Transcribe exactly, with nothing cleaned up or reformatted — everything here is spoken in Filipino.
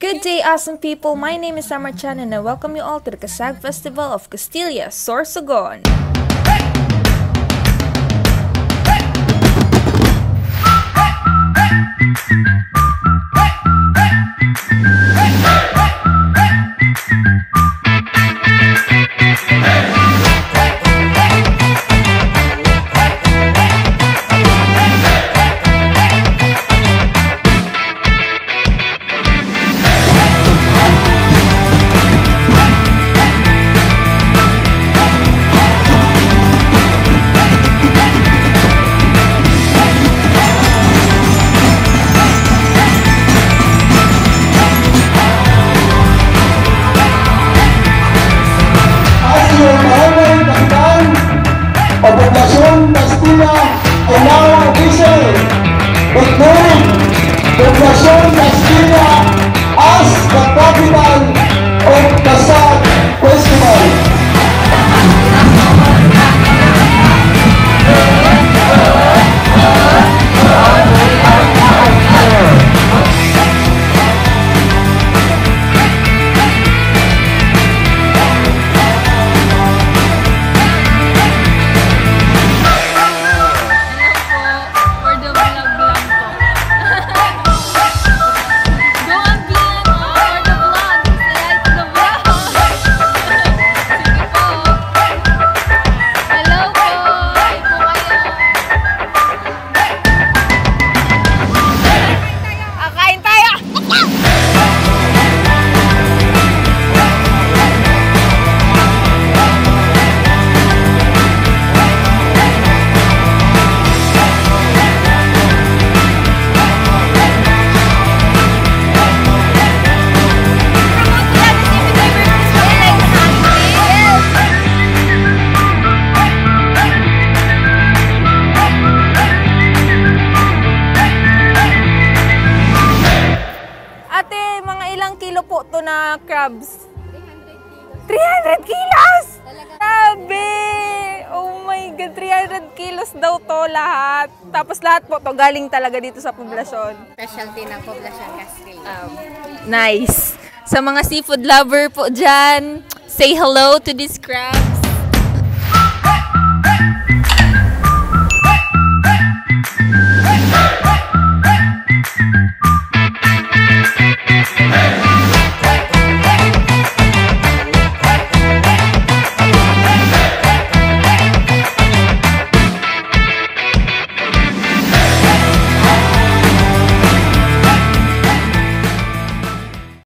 Good day, awesome people. My name is Marchan and I welcome you all to the Kasag Festival of Castilla Sorsogon. Poblacion, Castilla, and now official declaring Poblacion, Castilla as the capital of Kasag Festival. Kilo po to na crabs? three hundred kilos! Grabe! Oh my God, three hundred kilos daw to lahat. Tapos lahat po to galing talaga dito sa Poblacion. Specialty ng Poblacion, Castilla. Um, nice! Sa mga seafood lover po dyan, say hello to this crab.